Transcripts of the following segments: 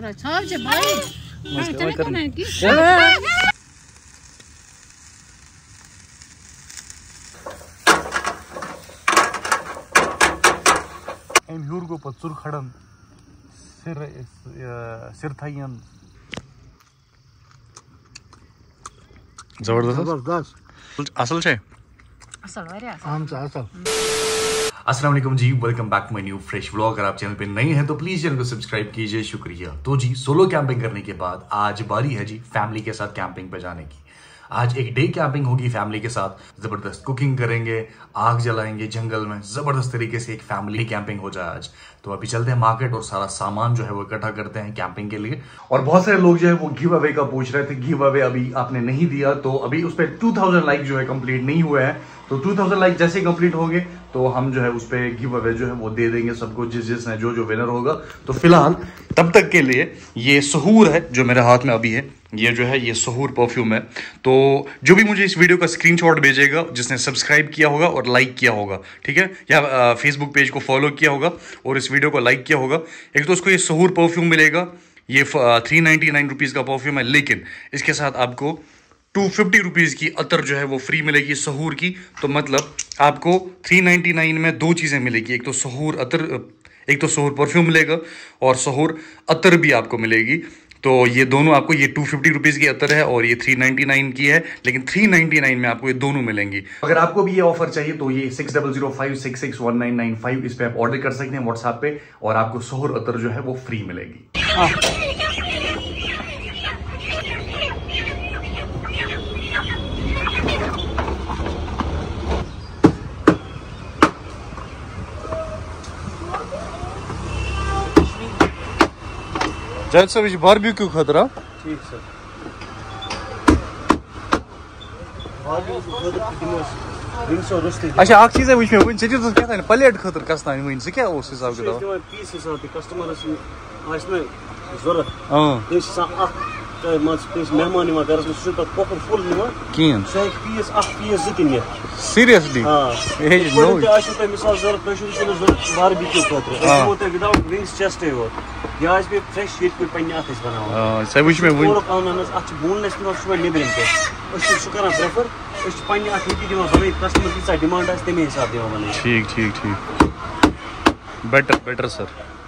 खुरा छाव जे भाई मस्त करना की इन ह्यूर को पत्सुर खड़न सिर थायन जबरदस्त असल छे असल वारिया असल अस्सलाम वालेकुम जी, welcome back to my new fresh vlog. अगर आप चैनल पे नए हैं तो प्लीज चैनल को सब्सक्राइब कीजिए, शुक्रिया। तो जी सोलो कैंपिंग करने के बाद आज बारी है जी फैमिली के साथ कैंपिंग पे जाने की। आज एक डे कैंपिंग होगी फैमिली के साथ, जबरदस्त कुकिंग करेंगे, आग जलाएंगे जंगल में, जबरदस्त तरीके से एक फैमिली कैंपिंग हो जाए आज। तो अभी चलते हैं मार्केट और सारा सामान जो है वो इकट्ठा करते हैं कैंपिंग के लिए। और बहुत सारे लोग जो है वो गिव अवे का पूछ रहे थे, गिव अवे अभी आपने नहीं दिया तो अभी उस पर 2000 लाइक जो है कंप्लीट नहीं हुए हैं। तो 2000 लाइक जैसे कंप्लीट हो गए तो हम जो है उस पर गिव अवे जो है वो दे देंगे सबको, जिसने जो विनर होगा। तो फिलहाल तब तक के लिए ये सहूर है जो मेरे हाथ में अभी है, ये जो है ये सहूर परफ्यूम है। तो जो भी मुझे इस वीडियो का स्क्रीनशॉट भेजेगा, जिसने सब्सक्राइब किया होगा और लाइक किया होगा, ठीक है, या फेसबुक पेज को फॉलो किया होगा और इस वीडियो को लाइक किया होगा, एक तो उसको ये सहूर परफ्यूम मिलेगा। ये 399 रुपीज़ का परफ्यूम है, लेकिन इसके साथ आपको 250 रुपीज़ की अतर जो है वो फ्री मिलेगी सहूर की। तो मतलब आपको 399 में दो चीज़ें मिलेगी, एक तो सहूर अतर, एक तो सहूर परफ्यूम मिलेगा और सहूर अतर भी आपको मिलेगी। तो ये दोनों आपको, ये 250 रुपीज़ की अतर है और ये 399 की है, लेकिन 399 में आपको ये दोनों मिलेंगी। अगर आपको भी ये ऑफर चाहिए तो ये 6005661995 इस पे आप ऑर्डर कर सकते हैं व्हाट्सएप पे और आपको सहूर अतर जो है वो फ्री मिलेगी। जायद साहब ये बारबेक्यू खतरा ठीक सर बारबेक्यू अच्छा अख चीज वुच मे वन से क्या प्लेट खतर कसना वन से क्या उस हिसाब के पीस हिसाब कस्टमरस आज में जरूरत मेहमान घर में कोकर फुल कहें पीस पीस जन सीरियसली मिसाल जरूरत बारबेक्यू खतर विदाउट विंग्स चेस्ट यह फ्रेश ये पे सह वुच मे बोनलेस निबरम पे प्रेफर पे बन कस्टमर की डिमांड तमें हिसाब बन। ठीक ठीक ठीक, बेटर बेटर सर।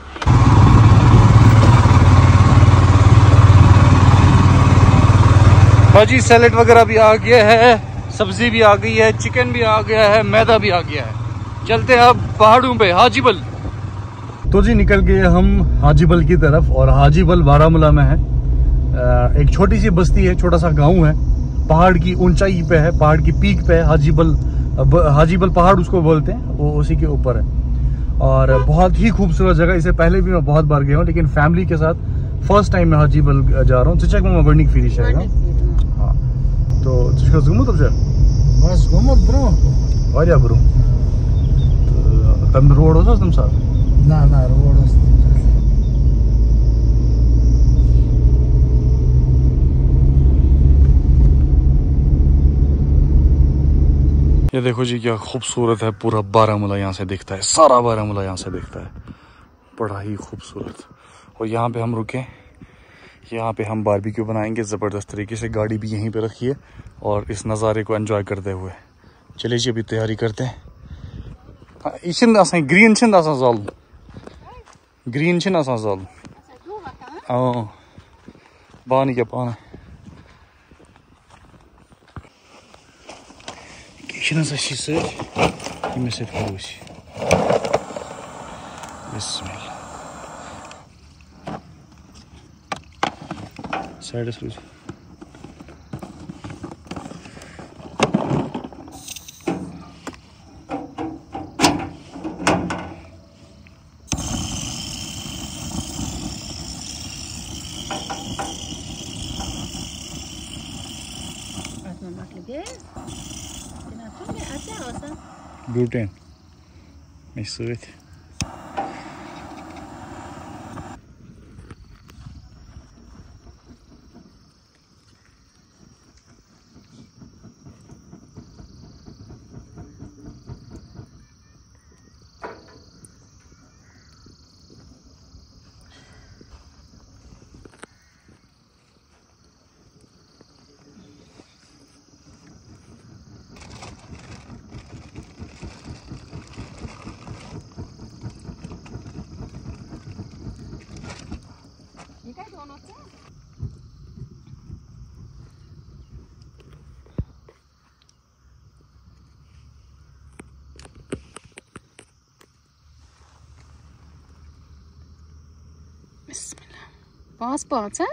भाजी सैलेड वगैरह भी आ गया है, सब्जी भी आ गई है, चिकन भी आ गया है, मैदा भी आ गया है। चलते हैं अब पहाड़ों पे हाजीबल। तो जी निकल गए हम हाजीबल की तरफ और हाजीबल बारामूला में है। एक छोटी सी बस्ती है, छोटा सा गांव है, पहाड़ की ऊंचाई पे है, पहाड़ की पीक पे है हाजीबल। हाजीबल पहाड़ उसको बोलते हैं, वो उसी के ऊपर है और बहुत ही खूबसूरत जगह। इससे पहले भी मैं बहुत बार गया हूँ, लेकिन फैमिली के साथ फर्स्ट टाइम मैं हाजीबल जा रहा हूँ। चेक में गडनिक फिर हाँ तो गुमुत बस गुमुत ब्रो वारिया ब्रो तम रोड हो तुम साथ ना रोड ये देखो जी क्या खूबसूरत है, पूरा बारामूला यहाँ से दिखता है, सारा बारामूला यहाँ से दिखता है, बड़ा ही खूबसूरत। और यहाँ पे हम रुके, यहाँ पे हम बारबेक्यू बनाएंगे ज़बरदस्त तरीके से, गाड़ी भी यहीं पे रखी है और इस नज़ारे को एंजॉय करते हुए चलिए जी अभी तैयारी करते हैं। यह ग्रीन जल ग्रीन जल पानी क्या पाना साइडस रोज ब्यूटेन मे सत पाँच पाँच है।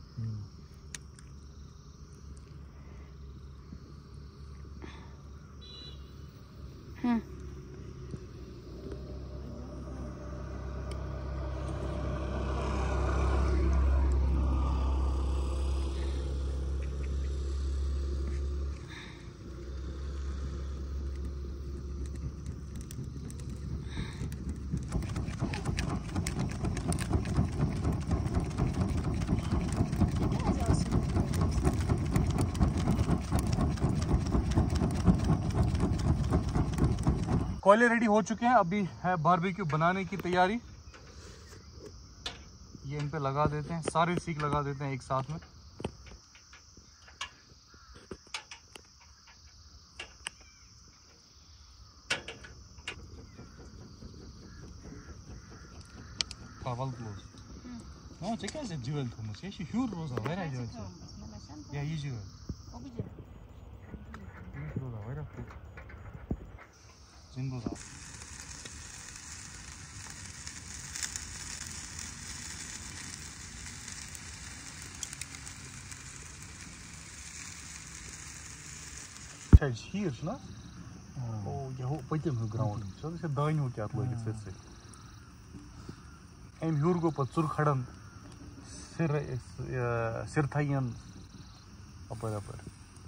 कोयले रेडी हो चुके हैं, अभी है बारबेक्यू बनाने की तैयारी। ये इन पे लगा देते हैं, सारे सीख लगा देते हैं एक साथ में। हीर ना यह पतिम हूँ ग्राउंड दान हूँ क्या लगित सर अम हूर गो पे चुर खड़न सिर थन अपर अपर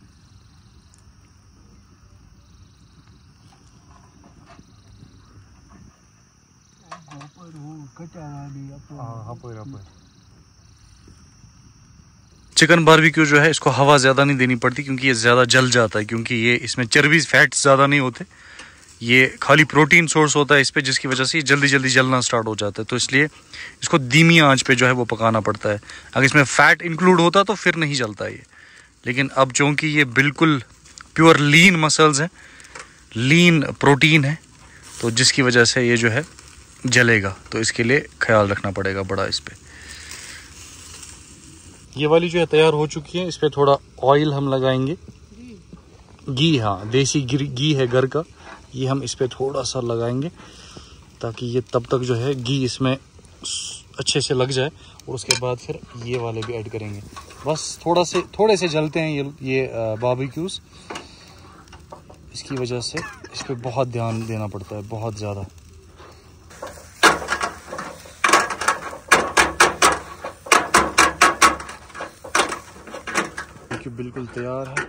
चिकन बारबेक्यू जो है इसको हवा ज़्यादा नहीं देनी पड़ती क्योंकि ये ज़्यादा जल जाता है, क्योंकि ये इसमें चर्बी फैट्स ज़्यादा नहीं होते, ये खाली प्रोटीन सोर्स होता है इस पे, जिसकी वजह से ये जल्दी जल्दी जलना स्टार्ट हो जाता है। तो इसलिए इसको धीमी आंच पे जो है वो पकाना पड़ता है। अगर इसमें फ़ैट इंक्लूड होता तो फिर नहीं जलता ये, लेकिन अब चूँकि ये बिल्कुल प्योर लीन मसल्स हैं, लीन प्रोटीन है, तो जिसकी वजह से ये जो है जलेगा, तो इसके लिए ख्याल रखना पड़ेगा बड़ा इस पर। ये वाली जो है तैयार हो चुकी है, इस पर थोड़ा ऑयल हम लगाएंगे, घी, हाँ देसी घी है घर का, ये हम इस पर थोड़ा सा लगाएंगे ताकि ये तब तक जो है घी इसमें अच्छे से लग जाए, और उसके बाद फिर ये वाले भी ऐड करेंगे। बस थोड़े से जलते हैं ये बारबेक्यूज, इसकी वजह से इस पर बहुत ध्यान देना पड़ता है, बहुत ज़्यादा। बिल्कुल तैयार है।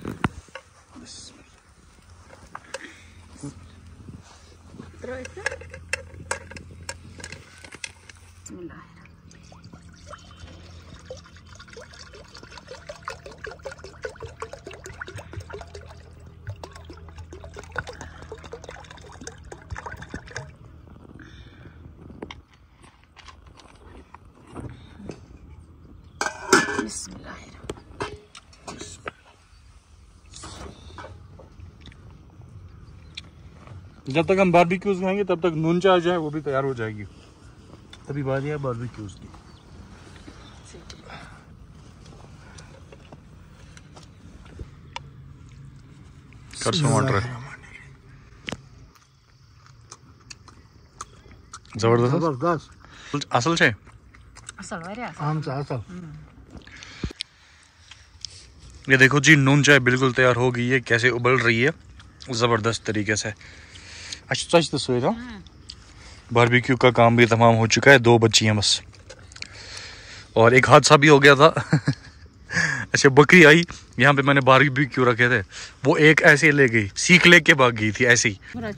जब तक हम बारबेक्यूज खाएंगे तब तक नून चाय जो है वो भी तैयार हो जाएगी, तभी बात है बारबेक्यूज की। जबरदस्त असल छे ये देखो जी, नून चाय बिल्कुल तैयार हो गई है, कैसे उबल रही है जबरदस्त तरीके से। अच्छा तो सोच बारबेक्यू का काम भी तमाम हो चुका है, 2 बच्ची हैं बस, और एक हादसा भी हो गया था। अच्छा बकरी आई, यहाँ पे मैंने बारबेक्यू रखे थे, वो एक ऐसे ले गई, सीख लेके भाग गई थी ऐसे ही।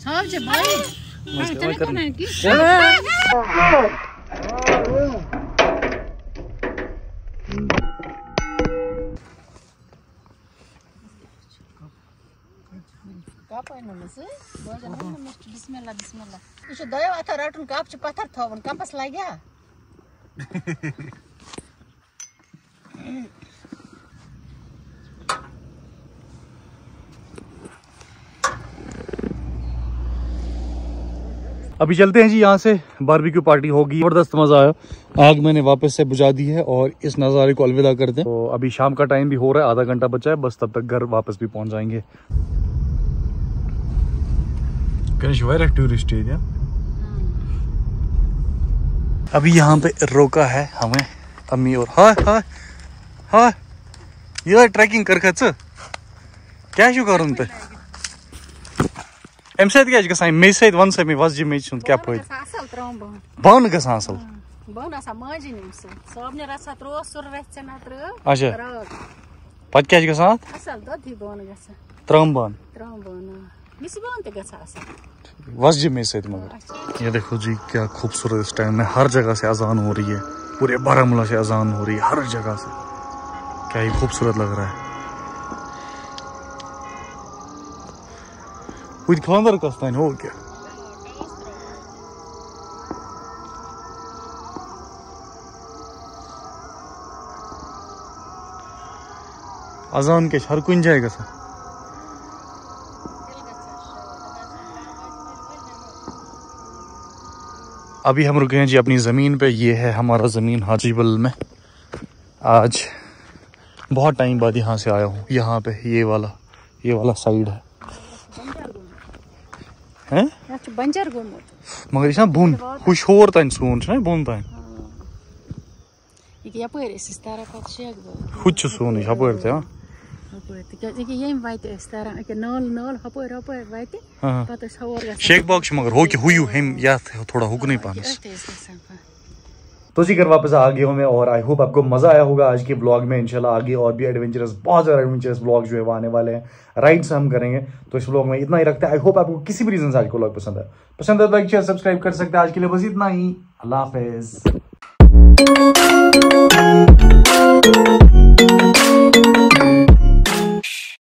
बिस्मिल्लाह बिस्मिल्लाह ये दो अथ रटन कप पत्थर थवन कपस लग्या अभी चलते हैं जी यहाँ से, बारबेक्यू पार्टी होगी, जबरदस्त मजा आया। आग मैंने वापस से बुझा दी है और इस नज़ारे को अलविदा करते हैं। तो अभी शाम का टाइम भी हो रहा है, आधा घंटा बचा है बस, तब तक घर वापस भी पहुंच जाएंगे। टूरिस्ट एरिया अभी यहाँ पे रोका है हमें अम्मी और हाय हाय हाय ये ट्रैकिंग कर क्या कर पे अम सत क्या मे सत वन सा मे वस मे क्या फायदा बन ग असल अच्छा पत क्या त्रम बन वस मे सत मगर ये देखो जी क्या खूबसूरत इस टाइम में हर जगह से अजान हो रही है, पूरे बारामूला से अजान हो रही है हर जगह से, क्या ही खूबसूरत लग रहा है। कुछ खानदार कस्तान हो क्या अजान के हर कुछ जाएगा सर। अभी हम रुके हैं जी अपनी ज़मीन पे, ये है हमारा ज़मीन हाजीबल में। आज बहुत टाइम बाद यहाँ से आया हूँ, यहाँ पे ये वाला साइड है बंजर मगर यह बुन कुछ होर तान सोन बुन तान कुछ सोन हपर ते शेख बाग मगर हो कि हुयू हम या थोड़ा हुकन पानस। तो जी घर वापस आ गया हूँ मैं और आई होप आपको मजा आया होगा आज के ब्लॉग में। इंशाल्लाह आगे और भी एडवेंचरस, बहुत ज़्यादा एडवेंचरस ब्लॉग जो है वो आने वाले हैं, राइड्स हम करेंगे। तो इस ब्लॉग में इतना ही रखते हैं। आई होप आपको किसी भी रीजन से आज को ब्लॉग पसंद है तो लाइक शेयर सब्सक्राइब कर सकते हैं। आज के लिए बस इतना ही, अल्लाह हाफिज।